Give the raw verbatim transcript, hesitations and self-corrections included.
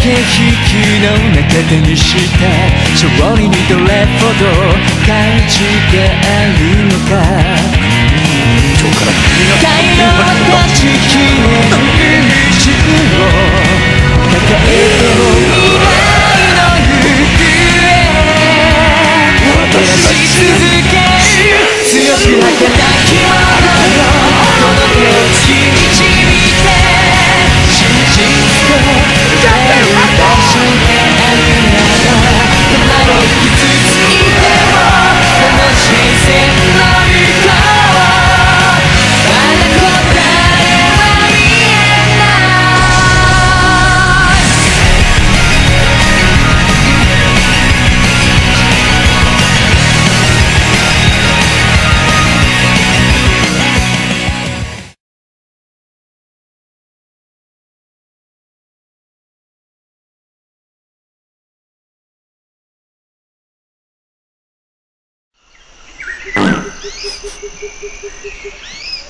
引の中手にした勝利にどれほど価値があるのか今日から君が太陽と地球の宇宙を抱えて未来の行方照らし続ける強く儚きものよこの手を突き導いて真実と出会う場所があるならどんなに傷ついてもこの人生の向こうまだ答えは見えない